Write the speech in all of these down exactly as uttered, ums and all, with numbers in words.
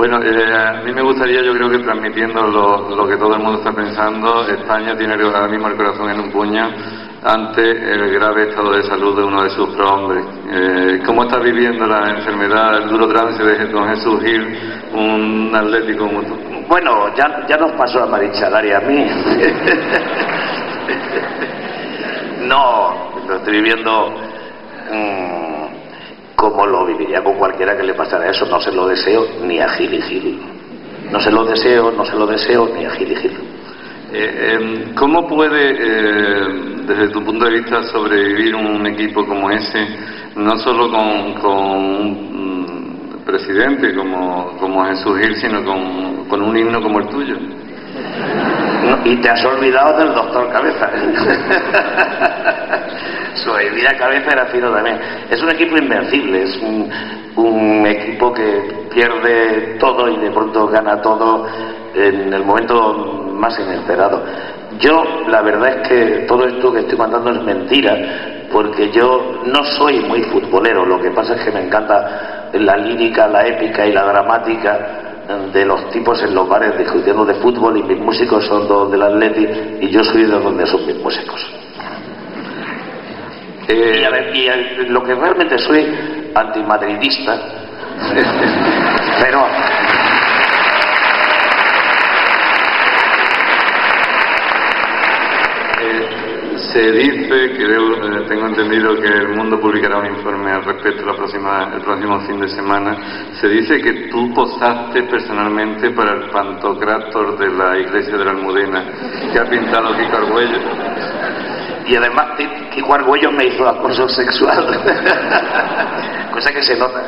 Bueno, eh, a mí me gustaría, yo creo que transmitiendo lo, lo que todo el mundo está pensando, España tiene ahora mismo el corazón en un puño ante el grave estado de salud de uno de sus prohombres. Eh, ¿Cómo está viviendo la enfermedad, el duro trance de don Jesús Gil, un atlético como tú? Bueno, ya, ya nos pasó a Marichalar y a mí. No, lo estoy viviendo mmm, como lo viviría con cualquiera que le pasara eso. No se lo deseo ni a Gil y Gil. No se lo deseo, no se lo deseo ni a Gil y Gil. Eh, eh, ¿Cómo puede, eh, desde tu punto de vista, sobrevivir un equipo como ese, no solo con, con un mm, presidente como, como Jesús Gil, sino con, con un himno como el tuyo? No, y te has olvidado del doctor Cabeza. Su vida Cabeza era fino también. Es un equipo invencible, es un, un equipo que pierde todo y de pronto gana todo en el momento más inesperado. Yo, la verdad es que todo esto que estoy contando es mentira, porque yo no soy muy futbolero. Lo que pasa es que me encanta la lírica, la épica y la dramática de los tipos en los bares discutiendo de fútbol, y mis músicos son dos del Atleti y yo soy de donde son mis músicos. Eh, y, a ver, y a, lo que realmente soy antimadridista, pero se dice, creo, eh, tengo entendido que El Mundo publicará un informe al respecto la próxima, el próximo fin de semana. Se dice que tú posaste personalmente para el Pantocrátor de la iglesia de la Almudena que ha pintado Kiko Argüello. Y además Kiko Argüello me hizo acoso sexual. Cosa que se nota.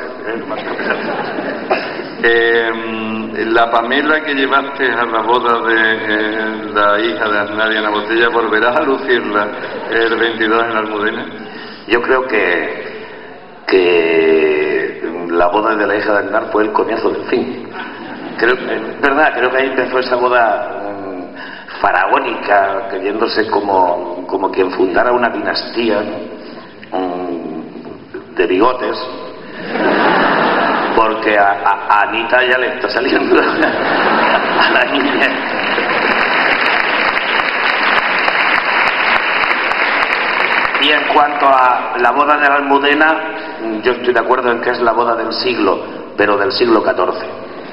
Eh, la Pamela que llevaste a la boda de eh, la hija de Aznar y Ana Botella, ¿volverás a lucirla el veintidós en la Almudena? Yo creo que que la boda de la hija de Aznar fue el comienzo del fin. Creo, es verdad, creo que ahí empezó esa boda um, faraónica, creyéndose como, como quien fundara una dinastía um, de bigotes. Porque a, a, a Anita ya le está saliendo a la niña. Y en cuanto a la boda de la Almudena, yo estoy de acuerdo en que es la boda del siglo, pero del siglo catorce.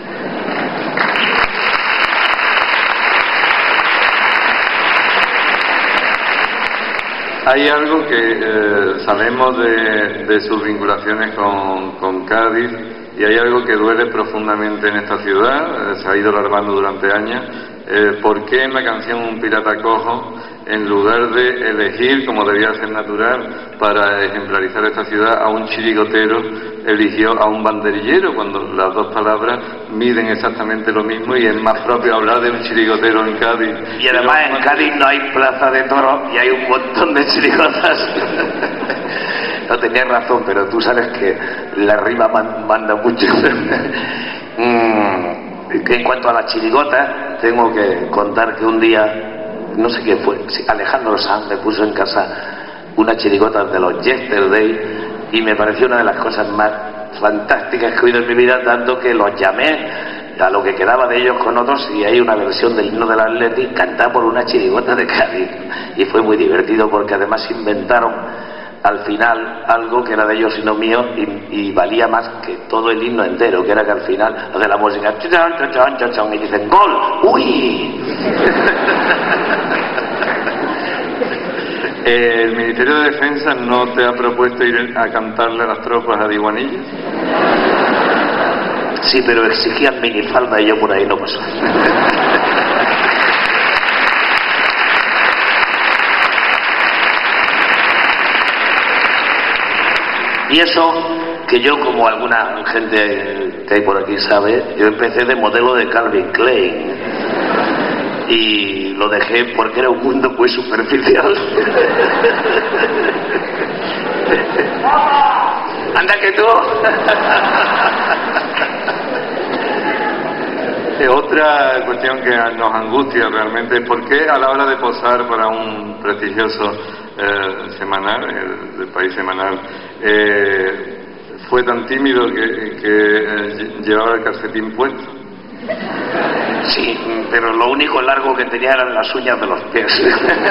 Hay algo que eh, sabemos de, de sus vinculaciones con, con Cádiz, y hay algo que duele profundamente en esta ciudad, eh, se ha ido alargando durante años. Eh, ¿Por qué en la canción Un pirata cojo, en lugar de elegir, como debía ser natural, para ejemplarizar esta ciudad, a un chirigotero, eligió a un banderillero, cuando las dos palabras miden exactamente lo mismo y es más propio hablar de un chirigotero en Cádiz? Y además en Cádiz no hay plaza de toros y hay un montón de chirigotas. No tenías razón, pero tú sabes que la rima manda mucho. mm, que en cuanto a las chirigotas, tengo que contar que un día, no sé quién fue, Alejandro Sanz me puso en casa una chirigota de los Yesterday y me pareció una de las cosas más fantásticas que he oído en mi vida, tanto que los llamé a lo que quedaba de ellos con otros, y hay una versión del himno del Atleti cantada por una chirigota de Cádiz, y fue muy divertido porque además inventaron al final algo que era de ellos y no mío, y, y valía más que todo el himno entero, que era que al final de la música y dicen ¡gol! ¡Uy! ¿El Ministerio de Defensa no te ha propuesto ir a cantarle a las tropas a Diguanillas? Sí, pero exigían minifalda y yo por ahí no pasó. Y eso, que yo, como alguna gente que hay por aquí sabe, yo empecé de modelo de Calvin Klein y lo dejé porque era un mundo muy superficial. ¡Anda que tú! Otra cuestión que nos angustia realmente es por qué a la hora de posar para un prestigioso eh, semanal, el, el País Semanal, eh, fue tan tímido que, que eh, llevaba el calcetín puesto. Sí, pero lo único largo que tenía eran las uñas de los pies.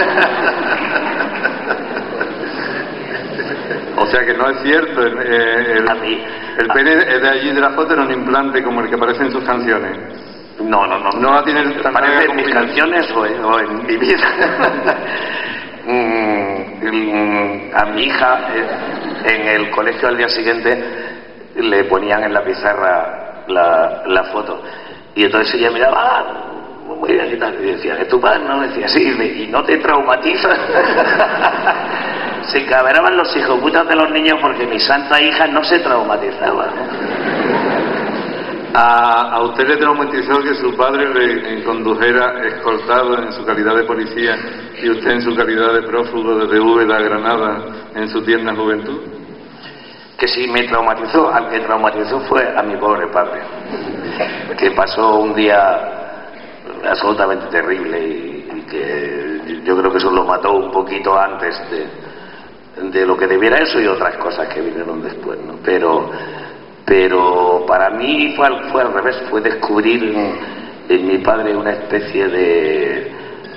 O sea que no es cierto, eh, el, A mí, el pene de allí de la foto era un implante como el que aparece en sus canciones. No, no, no. No va a tener tan ¿Parece larga en mis como- canciones o en, o en mi vida? Mm, mm, a mi hija, eh, en el colegio al día siguiente, le ponían en la pizarra la, la foto. Y entonces ella miraba, ah, muy bien y tal. Y decía, ¿es tu padre? No, decía, sí. ¿Y no te traumatiza? Se cabreaban los hijos putas de los niños porque mi santa hija no se traumatizaba, ¿no? A, a usted le traumatizó que su padre le condujera escoltado en su calidad de policía y usted en su calidad de prófugo desde Úbeda a Granada en su tierna juventud. Que si me traumatizó, al que traumatizó fue a mi pobre padre, que pasó un día absolutamente terrible y, y que yo creo que eso lo mató un poquito antes de, de lo que debiera eso y otras cosas que vinieron después, ¿no? Pero, pero para mí fue al, fue al revés, fue descubrir en, en mi padre una especie de,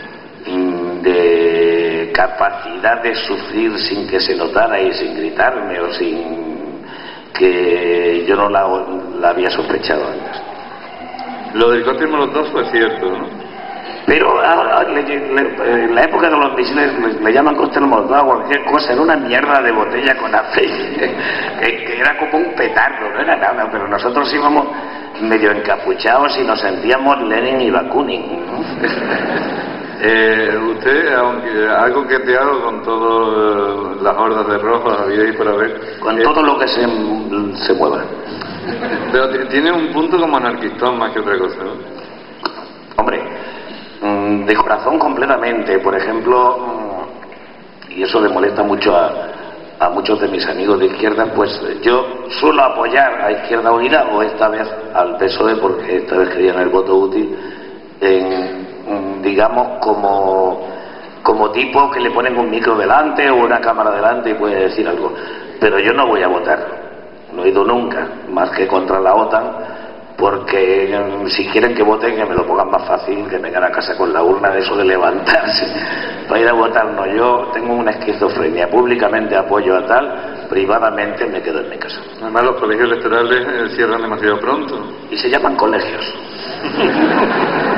de capacidad de sufrir sin que se notara y sin gritarme o sin que yo no la, la había sospechado antes. Lo del cóctel Molotov fue cierto, ¿no? Pero ahora, le- le- en la época de los misiles le, le llaman cóctel Molotov a cualquier cosa, era una mierda de botella con aceite, que, que era como un petardo, no era nada, pero nosotros íbamos medio encapuchados y nos sentíamos Lenin y Bakunin, ¿no? Eh, usted, aunque ha coqueteado con todas las hordas de rojos, había y por haber. Con eh, todo lo que se, se mueva. Pero t- tiene un punto como anarquistón más que otra cosa, ¿no? Hombre, mm, de corazón completamente. Por ejemplo, mm, y eso le molesta mucho a, a muchos de mis amigos de izquierda, pues yo suelo apoyar a Izquierda Unida o esta vez al P S O E, porque esta vez querían el voto útil, en, mm, digamos como, como tipo que le ponen un micro delante o una cámara delante y puede decir algo. Pero yo no voy a votar. No he ido nunca, más que contra la OTAN, porque mm, si quieren que voten, que me lo pongan más fácil, que vengan a casa con la urna de eso de levantarse para ir a votar. No, yo tengo una esquizofrenia, públicamente apoyo a tal, privadamente me quedo en mi casa. Además, los colegios electorales eh, cierran demasiado pronto. Y se llaman colegios.